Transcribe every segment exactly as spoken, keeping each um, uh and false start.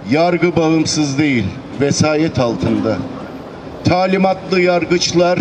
Yargı bağımsız değil, vesayet altında. Talimatlı yargıçlar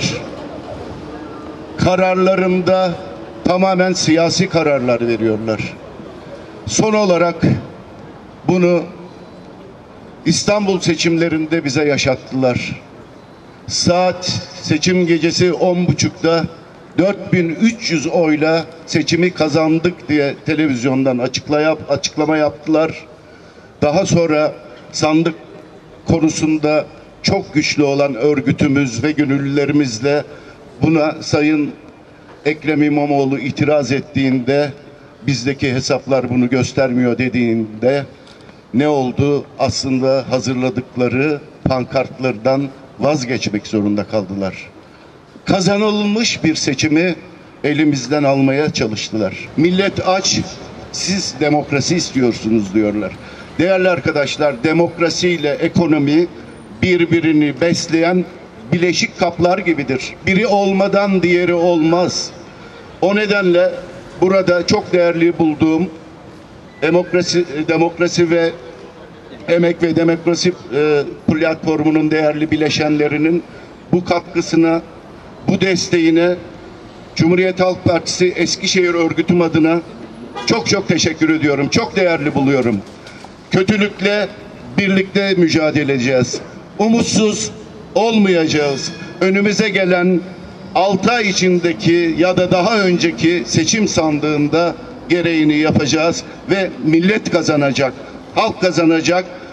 kararlarında tamamen siyasi kararlar veriyorlar. Son olarak bunu İstanbul seçimlerinde bize yaşattılar. Saat seçim gecesi on buçukta dört bin üç yüz oyla seçimi kazandık diye televizyondan açıklaya, açıklama yaptılar. Daha sonra sandık konusunda çok güçlü olan örgütümüz ve gönüllülerimizle buna Sayın Ekrem İmamoğlu itiraz ettiğinde, bizdeki hesaplar bunu göstermiyor dediğinde ne oldu? Aslında hazırladıkları pankartlardan vazgeçmek zorunda kaldılar. Kazanılmış bir seçimi elimizden almaya çalıştılar. Millet aç, siz demokrasi istiyorsunuz diyorlar. Değerli arkadaşlar, demokrasiyle ekonomi birbirini besleyen bileşik kaplar gibidir. Biri olmadan diğeri olmaz. O nedenle burada çok değerli bulduğum demokrasi, demokrasi ve emek ve demokrasi e, platformunun değerli bileşenlerinin bu katkısına, bu desteğine Cumhuriyet Halk Partisi Eskişehir Örgütüm adına çok çok teşekkür ediyorum. Çok değerli buluyorum. Kötülükle birlikte mücadele edeceğiz. Umutsuz olmayacağız. Önümüze gelen altı ay içindeki ya da daha önceki seçim sandığında gereğini yapacağız ve millet kazanacak, halk kazanacak.